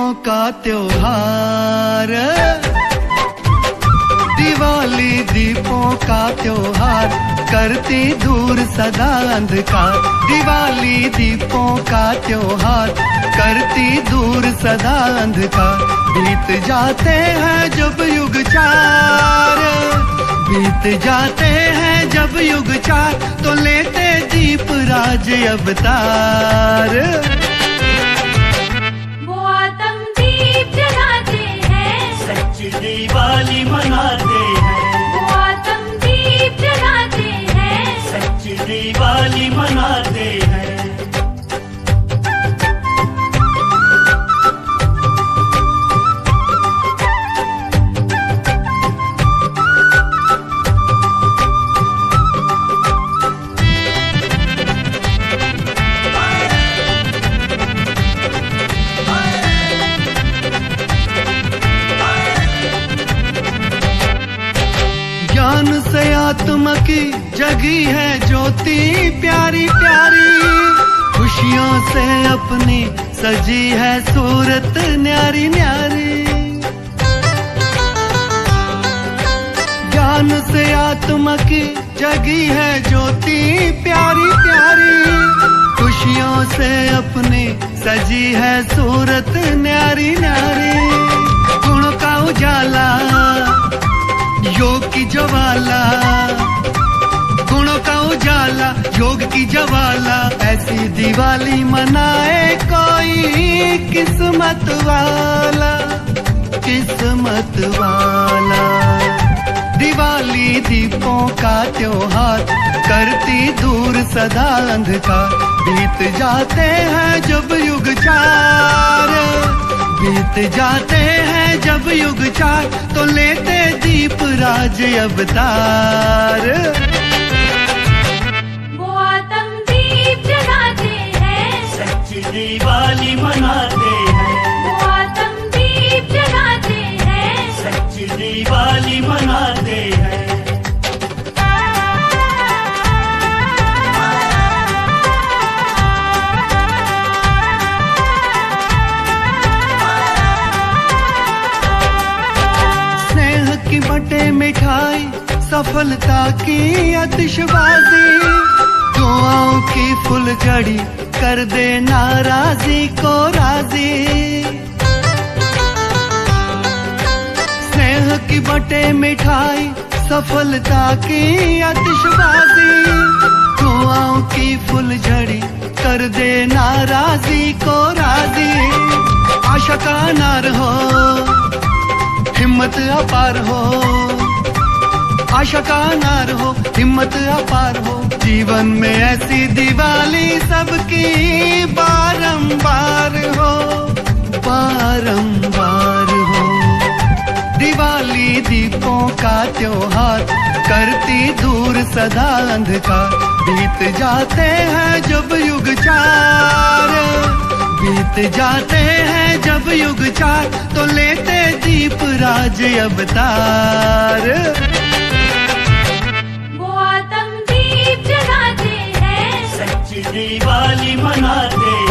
दीपों का त्योहार, दिवाली दीपों का त्योहार, करती दूर सदा अंधकार। दिवाली दीपों का त्योहार, करती दूर सदा अंधकार। बीत जाते हैं जब युग चार, बीत जाते हैं जब युग चार, तो लेते दीप राज अवतार। वो आतम दीप जलाते हैं, सच्ची दिवाली मनाते हैं। वो आतम दीप जलाते हैं, सच्ची दिवाली मनाते हैं। ज्ञान से आत्मा की जगी है ज्योति प्यारी प्यारी, खुशियों से अपनी सजी है सूरत न्यारी न्यारी। ज्ञान से आत्मा की जगी है ज्योति प्यारी प्यारी, खुशियों से अपनी सजी है सूरत न्यारी न्यारी। गुणों का उजाला योग की ज्वाला, गुणों का उजाला योग की ज्वाला, ऐसी दिवाली मनाए कोई किस्मत वाला, किस्मत वाला। दिवाली दीपों का त्योहार, करती दूर सदा अंधकार। बीत जाते हैं जब युग चार, बीत जाते हैं जब युग चार, तो लेते दीप राज अवतार। वो आतम दीप जलाते हैं, सच्ची दिवाली मनाते हैं। वो आतम दीप जलाते हैं, सच्ची दिवाली मनाते हैं। की बटे मिठाई, सफलता की आतिशबाजी, दुआओं की फुलझड़ी कर दे नाराजी को राजी। स्नेह की बटे मिठाई, सफलता की आतिशबाजी, दुआओं की फुलझड़ी कर दे नाराजी को राजी। आशा का नार हो, हिम्मत अपार हो, आशा का नार हो, हिम्मत अपार हो। जीवन में ऐसी दिवाली सबकी बारंबार हो, बारंबार हो। दिवाली दीपों का त्योहार, करती दूर सदा अंधकार। बीत जाते हैं जब युग चार, बीत जाते हैं जब युग चार, तो लेते दीप राज अवतार। वो आतम दीप जलाते हैं, सच्ची दिवाली मनाते हैं।